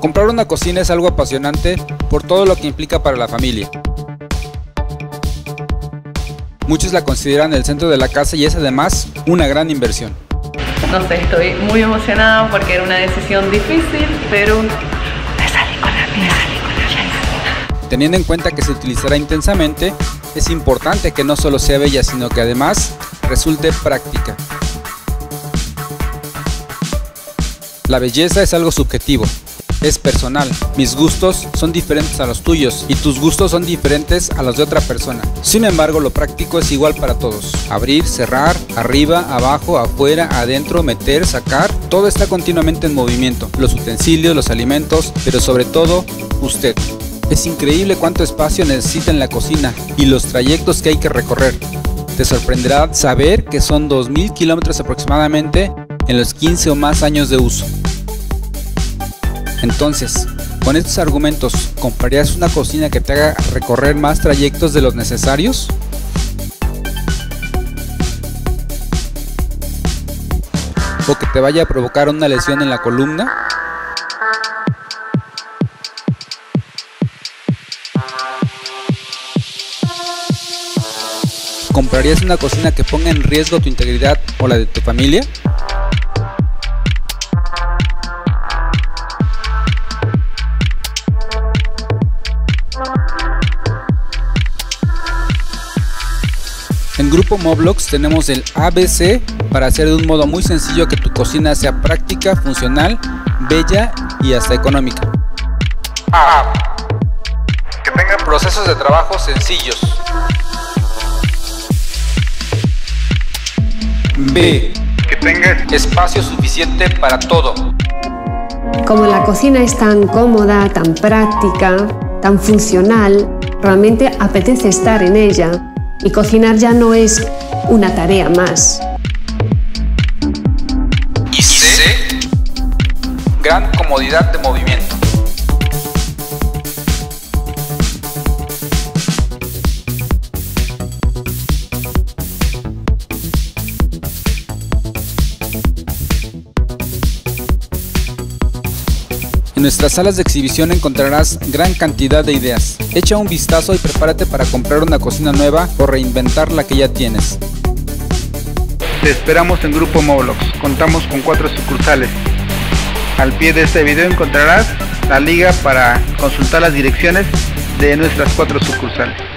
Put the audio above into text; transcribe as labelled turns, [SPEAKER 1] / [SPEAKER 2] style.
[SPEAKER 1] Comprar una cocina es algo apasionante por todo lo que implica para la familia. Muchos la consideran el centro de la casa y es además una gran inversión.
[SPEAKER 2] No sé, estoy muy emocionada porque era una decisión difícil, pero me salí con la mía.
[SPEAKER 1] Teniendo en cuenta que se utilizará intensamente, es importante que no solo sea bella, sino que además resulte práctica. La belleza es algo subjetivo, es personal. Mis gustos son diferentes a los tuyos y tus gustos son diferentes a los de otra persona. Sin embargo, lo práctico es igual para todos. Abrir, cerrar, arriba, abajo, afuera, adentro, meter, sacar, todo está continuamente en movimiento. Los utensilios, los alimentos, pero sobre todo, usted. Es increíble cuánto espacio necesita en la cocina y los trayectos que hay que recorrer. Te sorprenderá saber que son 2000 kilómetros aproximadamente en los 15 o más años de uso. Entonces, con estos argumentos, ¿comprarías una cocina que te haga recorrer más trayectos de los necesarios? ¿O que te vaya a provocar una lesión en la columna? ¿Comprarías una cocina que ponga en riesgo tu integridad o la de tu familia? En Grupo Moblox tenemos el ABC para hacer de un modo muy sencillo que tu cocina sea práctica, funcional, bella y hasta económica. A. Que tenga procesos de trabajo sencillos. B. Que tenga espacio suficiente para todo.
[SPEAKER 3] Como la cocina es tan cómoda, tan práctica, tan funcional, realmente apetece estar en ella y cocinar ya no es una tarea más.
[SPEAKER 1] Y C. Gran comodidad de movimiento. En nuestras salas de exhibición encontrarás gran cantidad de ideas. Echa un vistazo y prepárate para comprar una cocina nueva o reinventar la que ya tienes.
[SPEAKER 4] Te esperamos en Grupo Moblox. Contamos con 4 sucursales. Al pie de este video encontrarás la liga para consultar las direcciones de nuestras 4 sucursales.